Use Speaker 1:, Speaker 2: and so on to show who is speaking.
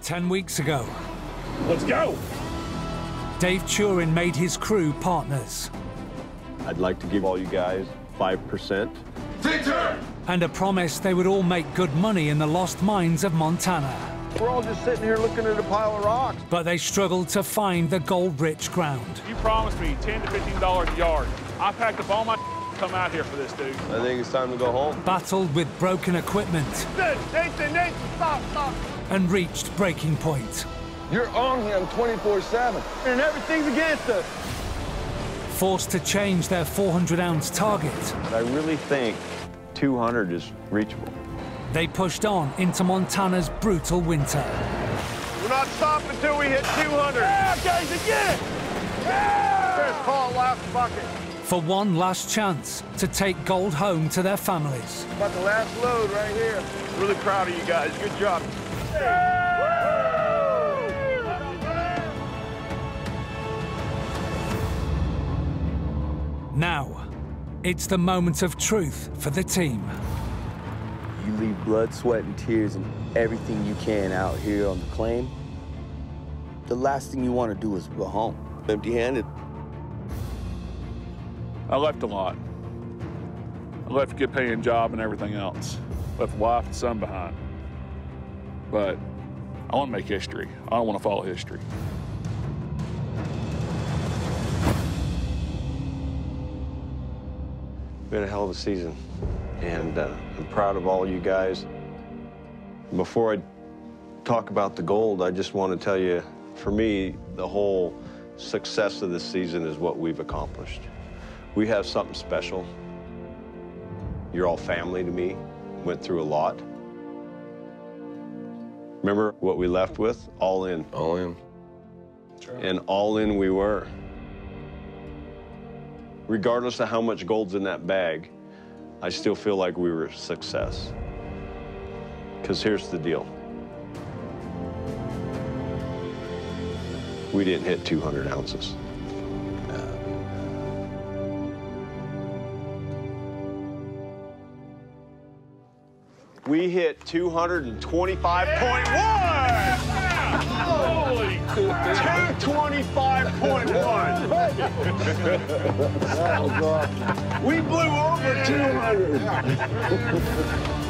Speaker 1: 10 weeks ago,
Speaker 2: Let's go!
Speaker 1: Dave Turin made his crew partners.
Speaker 3: I'd like to give all you guys 5%.
Speaker 1: And a promise they would all make good money in the lost mines of Montana.
Speaker 3: We're all just sitting here looking at a pile of rocks.
Speaker 1: But they struggled to find the gold-rich ground.
Speaker 2: You promised me $10 to $15 a yard. I packed up all my to come out here for this, dude.
Speaker 3: I think it's time to go home.
Speaker 1: Battled with broken equipment.
Speaker 2: Nathan, stop!
Speaker 1: And reached breaking point.
Speaker 3: You're on him 24/7, and everything's against us.
Speaker 1: Forced to change their 400-ounce target.
Speaker 3: But I really think 200 is reachable.
Speaker 1: They pushed on into Montana's brutal winter.
Speaker 3: We're not stopping until we hit 200.
Speaker 2: Yeah, guys, again!
Speaker 3: Chris, call last bucket.
Speaker 1: For one last chance to take gold home to their families.
Speaker 3: About the last load right here. Really proud of you guys. Good job.
Speaker 1: Now, it's the moment of truth for the team.
Speaker 4: You leave blood, sweat, and tears and everything you can out here on the claim. The last thing you want to do is go home empty-handed.
Speaker 2: I left a lot. I left a good paying job and everything else. Left a wife and son behind. But I want to make history. I don't want to follow history.
Speaker 3: Been a hell of a season, and I'm proud of all you guys. Before I talk about the gold, I just want to tell you, for me, the whole success of this season is what we've accomplished. We have something special. You're all family to me, went through a lot. Remember what we left with? All in.
Speaker 4: All in.
Speaker 3: Sure. And all in we were. Regardless of how much gold's in that bag, I still feel like we were a success. Because here's the deal. We didn't hit 200 ounces. We hit 225.1!
Speaker 2: Holy crap!
Speaker 3: 225.1! We blew over 200!